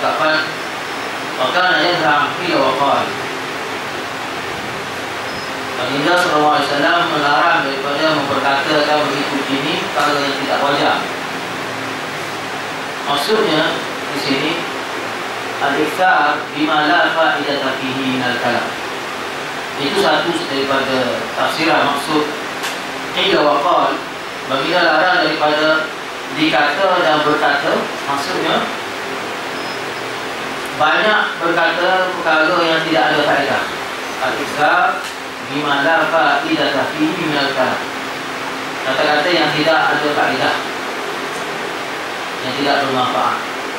percakapan. Maka ayat qila wa qal. Baginda sallallahu alaihi wasallam melarang daripada memperkatakan begitu begini perkara yang tidak wajar. Maksudnya di sini al-iktsar bima la fa'idata fihi minal kalam. Itu satu daripada tafsiran maksud qila wa qal. Baginda larang daripada dikata dan berkata, maksudnya banyak berkata perkara yang tidak ada faedah. Al-iktsar bima la fa'idata fihi minal kalam. Kata-kata yang tidak ada faedah, yang tidak bermanfaat.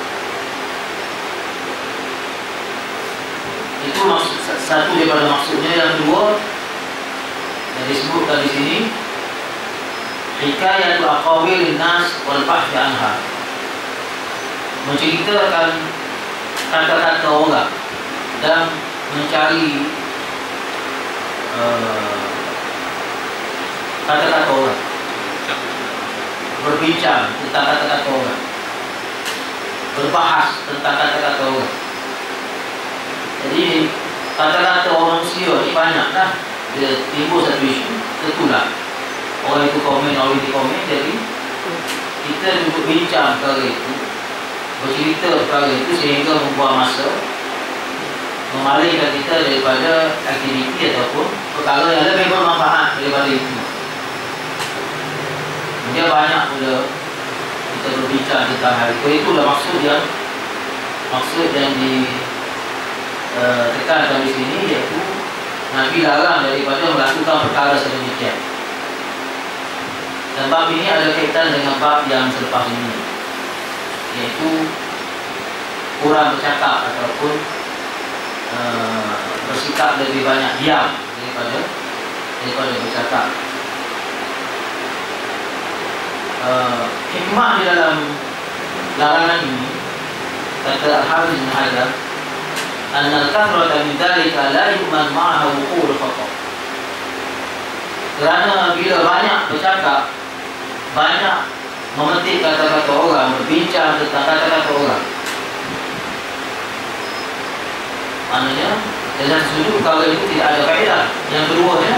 Itu maksud, satu daripada maksudnya. Yang kedua yang disebutkan di sini, hikayatu aqawilin nas wal bahth anha, menceritakan kata-kata orang dan mencari kata-kata orang, berbincang tentang kata-kata orang, berbahas tentang kata-kata orang. Jadi kata-kata orang manusia ni banyak lah. Bila timbul satu isu, tentulah orang itu komen, orang itu komen. Jadi kita duduk bincang perkara itu, bercerita perkara itu, sehingga membuang masa, memalingkan kita daripada aktiviti ataupun perkara yang lebih bermanfaat daripada itu. Dia banyak pula kita berbincang tentang hal itu. Itulah maksud yang ditekankan di sini, iaitu Nabi larang daripada melakukan perkara sedemikian. Dan bab ini ada kaitan dengan bab yang selepas ini, iaitu kurang bercakap ataupun bersikap lebih banyak diam daripada bercakap. Hikmah di dalam larangan ini, kata Al-Hafiz Ibn Hajar, annal kathrata min dzalika la yu'man ma'aha wuqul khata. Kerana bila banyak bercakap, banyak memetik kata-kata orang, berbincang tentang kata-kata orang, maknanya dalam sudut perkara itu tidak ada faedah. Yang keduanya,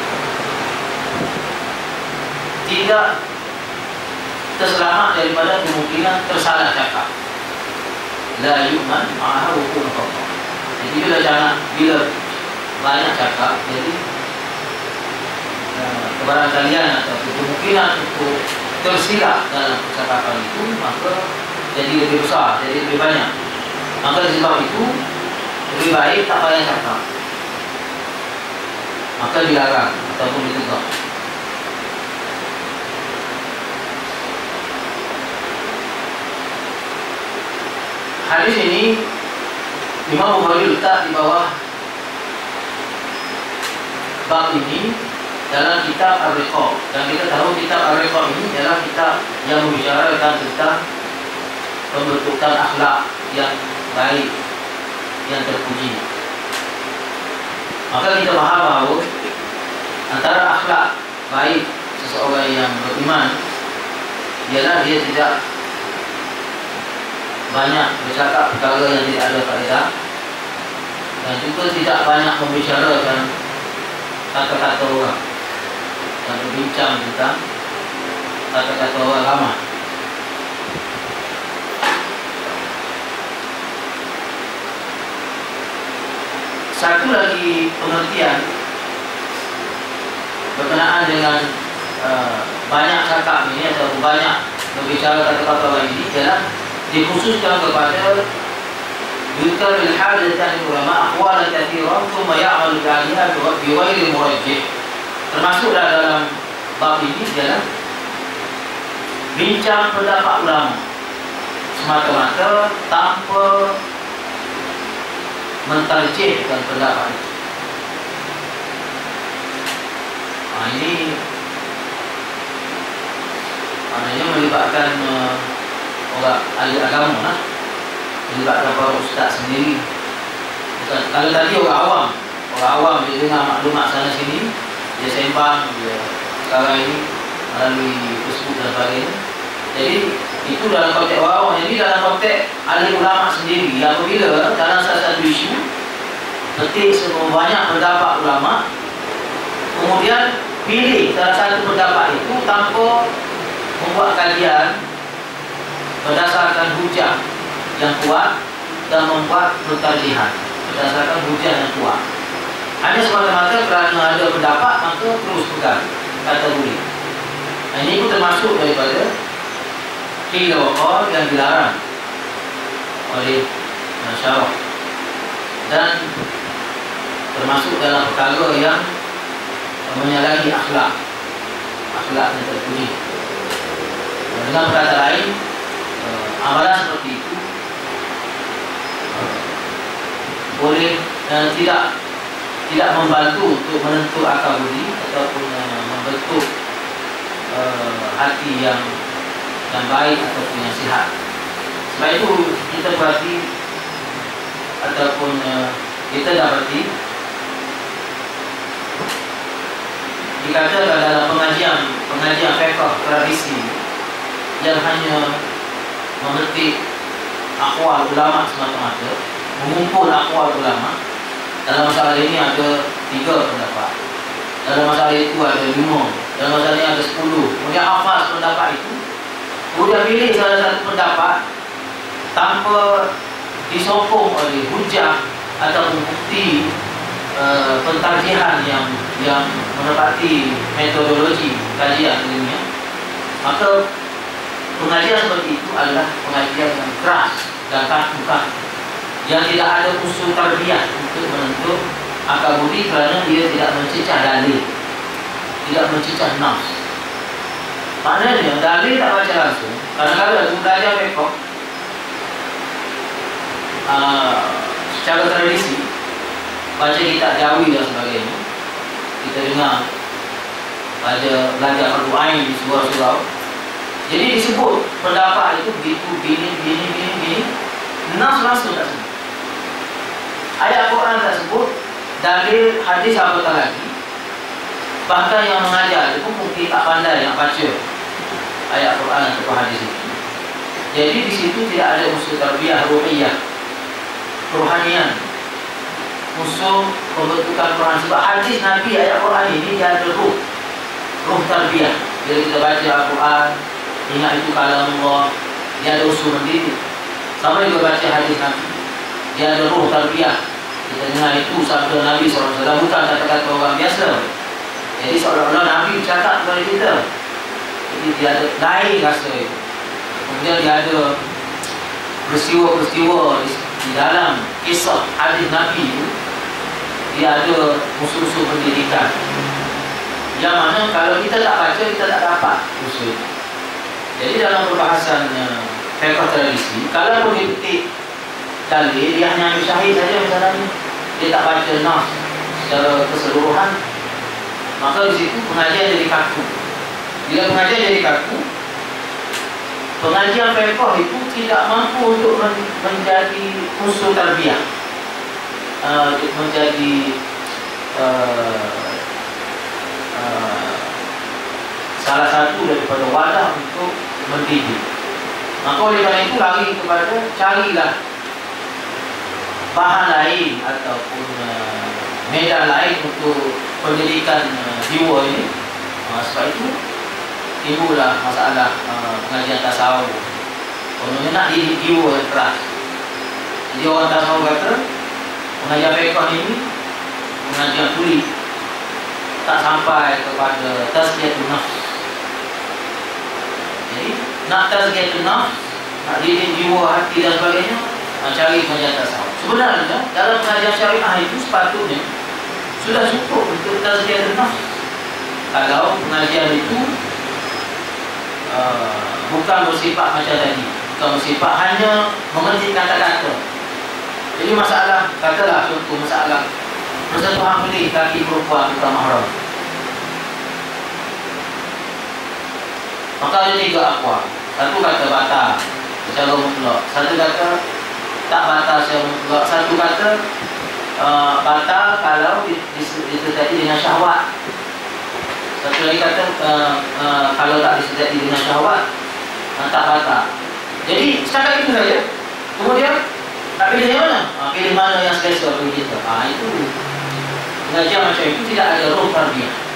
tidak terselamat daripada kemungkinan tersalah cakap. La yu'man ma'aha wuqul khata. Jadi bila banyak cakap, jadi kebarangkalian atau kemungkinan untuk tersilap dalam percakapan itu, maka jadi lebih besar, jadi lebih banyak. Maka sebab itu lebih baik tak payah cakap, maka dilarang ataupun ditegur. Hadis ini Imam Bukhari letak di bawah bab ini dalam kitab Ar-Riqaq. Dan kita tahu kitab Ar-Riqaq ini adalah kitab yang membicarakan tentang pembentukan akhlak yang baik, yang terpuji. Maka kita faham bahawa antara akhlak baik seseorang yang beriman ialah dia tidak banyak bercakap perkara yang tidak ada faedah, dan juga tidak banyak membicarakan kata-kata orang dan berbincang tentang kata-kata orang ramai. Satu lagi pengertian berkenaan dengan banyak cakap ini atau banyak berbicara kata-kata orang ini ialah dikhususkan kepada yukar al-hadatan ulama aqwalan katsiran thumma ya'malu bi'aliha bi ghairi murajjih. Termasuklah dalam bab ini ialah bincang pendapat ulama semata-mata tanpa mentarjihkan pendapat itu. Ini maknanya melibatkan orang ahli agama lah, melibatkan para ustaz sendiri. Bukan, kalau tadi orang awam dia dengar maklumat sana sini, dia sembang, dia sekarang ini melalui Facebook dan sebagainya. Jadi Itu dalam konteks warung. Jadi dalam konteks ahli ulama sendiri, apabila dalam salah satu isu ketik semua banyak pendapat ulama, kemudian pilih salah satu pendapat itu tanpa membuat kajian berdasarkan hujah yang kuat dan membuat pertarjihan berdasarkan hujah yang kuat. Hanya semata-mata kerana ada pendapat, maka terus pegang kategori. Ini pun termasuk daripada qila wa qal yang dilarang oleh syarah, dan termasuk dalam perkara yang menyalahi akhlak yang terpuji. Dengan kata lain, amalan seperti itu boleh dan tidak membantu untuk menentu akal budi ataupun membentuk hati yang baik ataupun yang sihat. Sebab itu kita berarti ataupun kita dapati dikatakan dalam pengajian fiqh tradisi yang hanya memetik aqwal ulama semata-mata, mengumpul aqwal ulama. Dalam masalah ini ada 3 pendapat, dalam masalah itu ada 5, dalam masalah ini ada 10. Kemudian hafaz pendapat itu, kemudian pilih salah satu pendapat tanpa disokong oleh hujah atau bukti pentarjihan yang menepati metodologi kajian ilmiah. Maka pengajian seperti itu adalah pengajian yang keras dan kaku, yang tidak ada unsur tarbiyah untuk menentu akal budi, kerana dia tidak mencecah dalil, tidak mencecah nafs. Maknanya dalil tak baca langsung. Kadang-kadang belajar fiqh secara tradisi, baca kitab Jawi dan sebagainya, kita dengar belajar fardu ain di surau-surau. Jadi disebut pendapat itu begitu, gini, nas langsung tak sebut, ayat Quran tak sebut, dalil hadis apatah lagi. Bahkan yang mengajar itu mungkin tak pandai nak baca ayat Quran atau hadis itu. Jadi di situ tidak ada unsur tarbiyah ruhiyah, kerohanian, unsur pembentukan Quran. Sebab hadis Nabi, ayat Quran ini dia ada ruh tarbiyah. Jadi kita baca Al-Quran, ingat itu kalam Allah, dia ada unsur mendidik. Sama juga baca hadis Nabi, dia ada ruh tarbiyah. Kita dengar itu sabda Nabi SAW, bukan kata-kata orang biasa. Jadi seolah-olah Nabi bercakap kepada kita. Jadi dia ada lain rasa itu. Kemudian dia ada peristiwa-peristiwa di dalam kisah hadis Nabi itu, dia ada unsur-unsur pendidikan, yang mana kalau kita tak baca, kita tak dapat unsur itu. Jadi dalam perbahasan fiqh tradisi, kalau pun dipetik dalil, dia hanya ambil syahid saja misalnya, dia tak baca nas secara keseluruhan, maka di situ pengajian jadi kaku. Bila pengajian jadi kaku, pengajian fiqh itu tidak mampu untuk menjadi unsur tarbiyah, menjadi salah satu daripada wadah untuk mendidik. Maka oleh kerana itu lari kepada carilah bahan lain ataupun medan lain untuk pendidikan jiwa ini. Sebab itu timbullah masalah pengajian tasawuf. Kononnya nak didik jiwa yang keras. Jadi orang tasawuf kata pengajian fiqh ini pengajian kulit, tak sampai kepada tazkiyatun nafs. Jadi nak tazkiyatun nafs, nak didik jiwa, hati dan sebagainya, cari pengajian tasawuf. Sebenarnya dalam pengajian syariah itu sepatutnya sudah cukup untuk tazkiyatun nafs. Kalau pengajian itu bukan bersifat macam tadi, bukan bersifat hanya mengerti kata-kata. Jadi masalah, katalah contoh masalah bersentuhan kulit kaki perempuan bukan mahram, maka ada 3 aqwal. Satu kata batal secara mutlak, satu kata tak batal secara mutlak, satu kata batal kalau disertai dengan syahwat, satu lagi kata kalau tak disertai dengan syahwat tak patah. Jadi setakat itu saja. Kemudian nak pilih yang mana? Pilih mana yang selesa bagi kita. Itu pengajian macam itu tidak ada roh tarbiyah.